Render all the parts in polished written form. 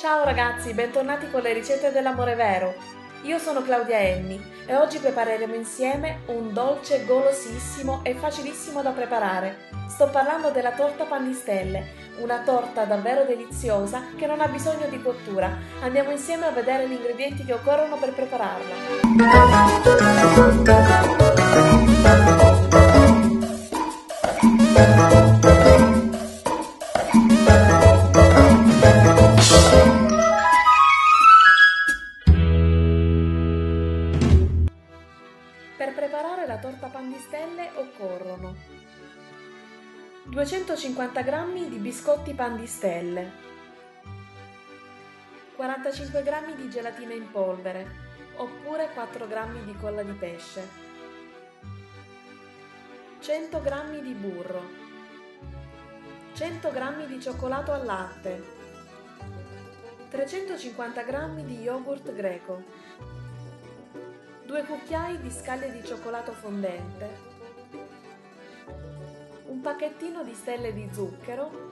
Ciao ragazzi, bentornati con le ricette dell'amore vero. Io sono Claudia Enni e oggi prepareremo insieme un dolce golosissimo e facilissimo da preparare. Sto parlando della torta pan di stelle, una torta davvero deliziosa che non ha bisogno di cottura. Andiamo insieme a vedere gli ingredienti che occorrono per prepararla. Per preparare la torta pan di stelle occorrono 250 g di biscotti pan di stelle, 45 g di gelatina in polvere oppure 4 g di colla di pesce, 100 g di burro, 100 g di cioccolato al latte, 350 g di yogurt greco, 2 cucchiai di scaglie di cioccolato fondente, un pacchettino di stelle di zucchero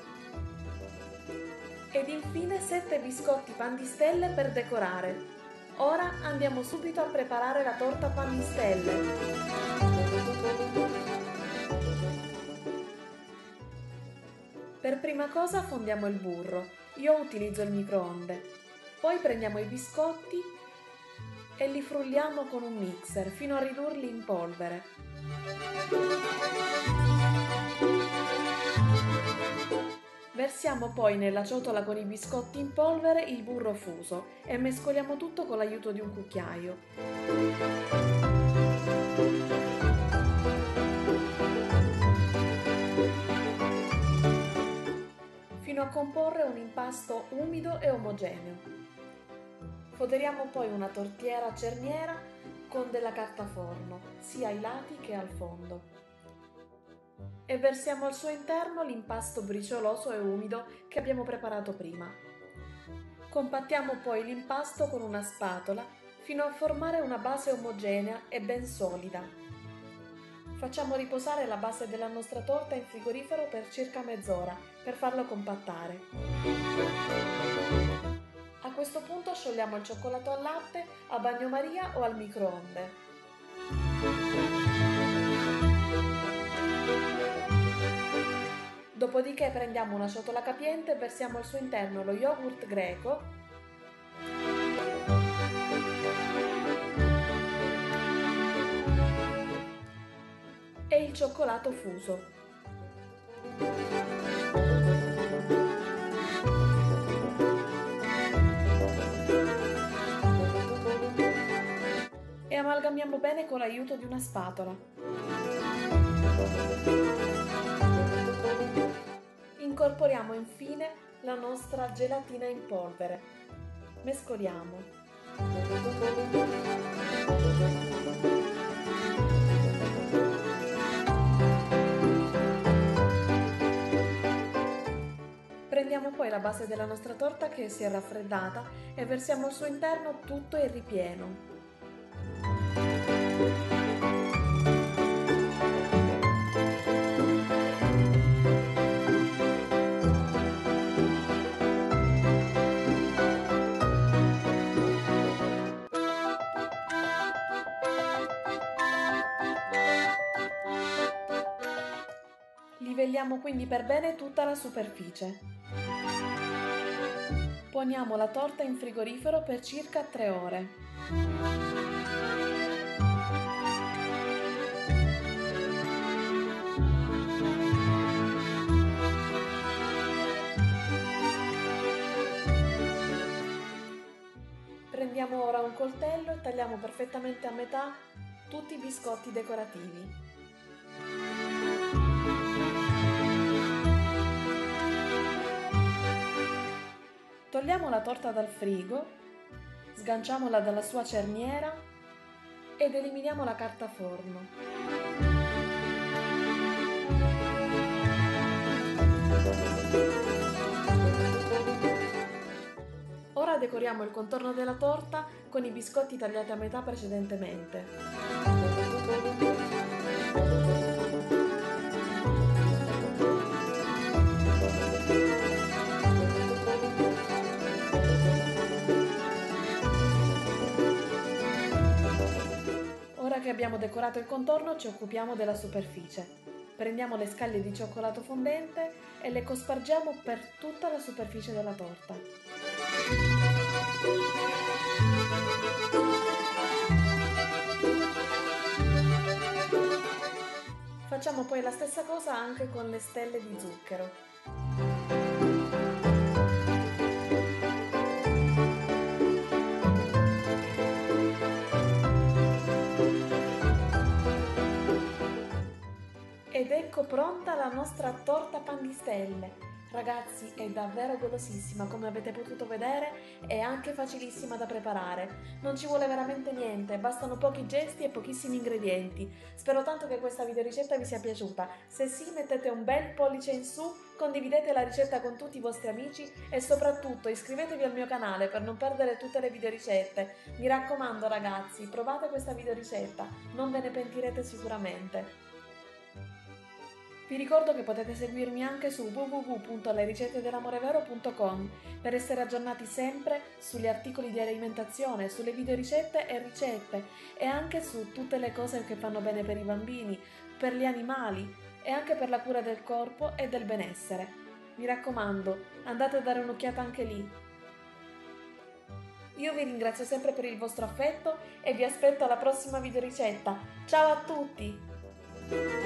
ed infine 7 biscotti pan di stelle per decorare. Ora andiamo subito a preparare la torta pan di stelle. Per prima cosa fondiamo il burro. Io utilizzo il microonde. Poi prendiamo i biscotti e li frulliamo con un mixer fino a ridurli in polvere. Versiamo poi nella ciotola con i biscotti in polvere il burro fuso e mescoliamo tutto con l'aiuto di un cucchiaio. Fino a comporre un impasto umido e omogeneo. Foderiamo poi una tortiera cerniera con della carta forno, sia ai lati che al fondo. E versiamo al suo interno l'impasto bricioloso e umido che abbiamo preparato prima. Compattiamo poi l'impasto con una spatola fino a formare una base omogenea e ben solida. Facciamo riposare la base della nostra torta in frigorifero per circa mezz'ora per farlo compattare. A questo punto sciogliamo il cioccolato al latte, a bagnomaria o al microonde. Dopodiché prendiamo una ciotola capiente e versiamo al suo interno lo yogurt greco e il cioccolato fuso. E amalgamiamo bene con l'aiuto di una spatola. Incorporiamo infine la nostra gelatina in polvere. Mescoliamo. Prendiamo poi la base della nostra torta che si è raffreddata e versiamo al suo interno tutto il ripieno. Livelliamo quindi per bene tutta la superficie. Poniamo la torta in frigorifero per circa 3 ore. Prendiamo ora un coltello e tagliamo perfettamente a metà tutti i biscotti decorativi. Togliamo la torta dal frigo, sganciamola dalla sua cerniera ed eliminiamo la carta forno. Ora decoriamo il contorno della torta con i biscotti tagliati a metà precedentemente. abbiamo decorato il contorno ci occupiamo della superficie. Prendiamo le scaglie di cioccolato fondente e le cospargiamo per tutta la superficie della torta. Facciamo poi la stessa cosa anche con le stelle di zucchero. Ed ecco pronta la nostra torta pan di stelle. Ragazzi, è davvero golosissima, come avete potuto vedere, è anche facilissima da preparare. Non ci vuole veramente niente, bastano pochi gesti e pochissimi ingredienti. Spero tanto che questa videoricetta vi sia piaciuta. Se sì, mettete un bel pollice in su, condividete la ricetta con tutti i vostri amici e soprattutto iscrivetevi al mio canale per non perdere tutte le videoricette. Mi raccomando ragazzi, provate questa videoricetta, non ve ne pentirete sicuramente. Vi ricordo che potete seguirmi anche su www.lericettedellamorevero.com per essere aggiornati sempre sugli articoli di alimentazione, sulle videoricette e ricette e anche su tutte le cose che fanno bene per i bambini, per gli animali e anche per la cura del corpo e del benessere. Mi raccomando, andate a dare un'occhiata anche lì. Io vi ringrazio sempre per il vostro affetto e vi aspetto alla prossima videoricetta. Ciao a tutti!